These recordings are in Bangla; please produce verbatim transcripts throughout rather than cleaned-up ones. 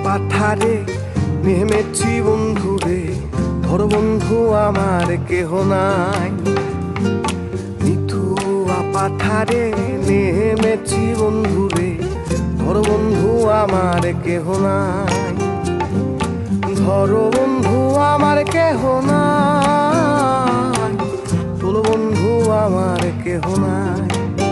পাথারে নেমেছি বন্ধুরে, ধর বন্ধু আমার কেহ নাই। নিথুয়া পাথারে নেমেছি বন্ধুরে, ধর বন্ধু আমার কেহ নাই। ধর বন্ধু আমার কেহ নাই, তোল বন্ধু আমার কেহ নাই।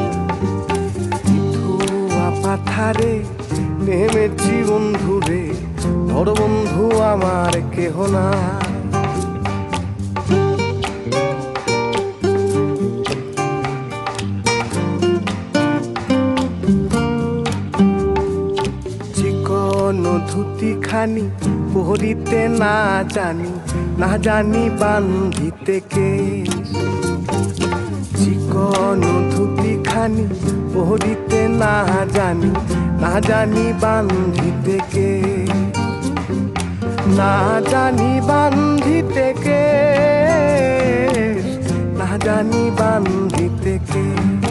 নিথুয়া পাথারে নেমেছি বন্ধুরে, ধর বন্ধু আমার কেহ নাই। চিকন ধুতি খানি পহরিতে না জানি, না জানি বান্ধিতে কেশ। চিকন ধুতি খানি পহরিতে না জানি, না জানি বান্ধিতে কেশ। না জানি বান্ধিতে কেশ, না জানি বান্ধিতে কেশ।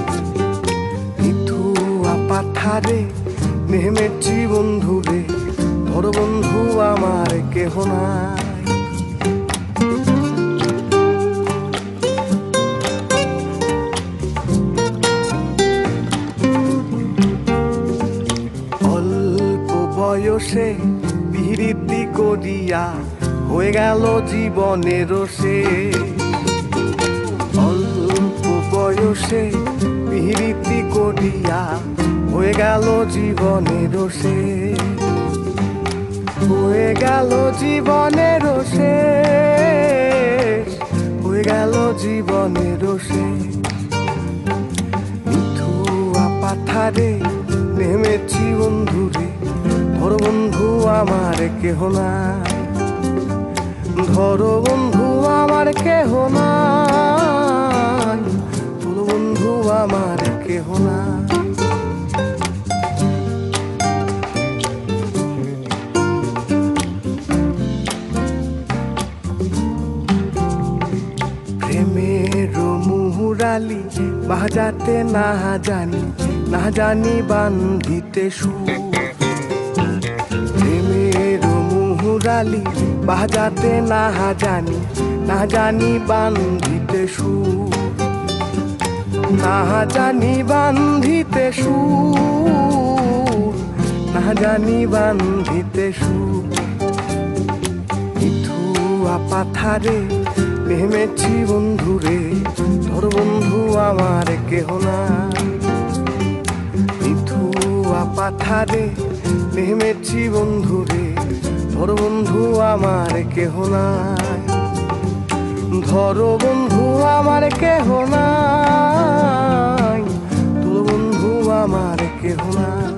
নিথুয়া পাথারে নেমেছি বন্ধুরে, ধর বন্ধু আমার কেহ নাই। অল্প বয়সে পিরিতি করিয়া হয়ে গেল জীবনের শেষ। অল্প বয়সে পিরিতি করিয়া হয়ে গেল জীবনের শেষ। হয়ে গেল জীবনের শেষ, হয়ে গেল জীবনের শেষ। নিথুয়া পাথারে নেমেছি বন্ধুরে, ধর বন্ধু আমার কেহ নাই। ধর বন্ধু আমার কেহ নাই, তোল বন্ধু আমার কেহ নাই। প্রেমের মুহুরালি বাজাতে না জানি, না জানি বান্ধিতে সুর। প্রেমের মুহুরালি বাজাতে না জানি, না জানি বান্ধিতে সুর। না জানি বান্ধিতে সুর, না জানি বান্ধিতে সুর। নিথুয়া পাথারে নেমেছি বন্ধুরে, ধর বন্ধু আমার কেহ নাই। নিথুয়া পাথারে নেমেছি বন্ধুরে, ধর বন্ধু আমার কেহ নাই। ধর বন্ধু আমার কেহ নাই, তোল বন্ধু আমার কেহ নাই।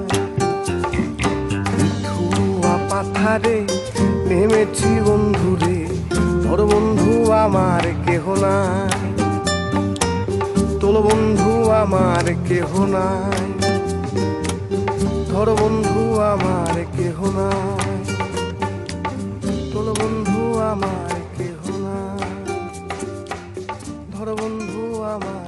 নিথুয়া পাথারে নেমেছি বন্ধুরে, ধর বন্ধু আমার কেহ নাই। তোল বন্ধু আমার কেহ নাই, ধর বন্ধু আমার কেহ নাই। তোল বন্ধু আমার কেহ নাই, ধর বন্ধু আমার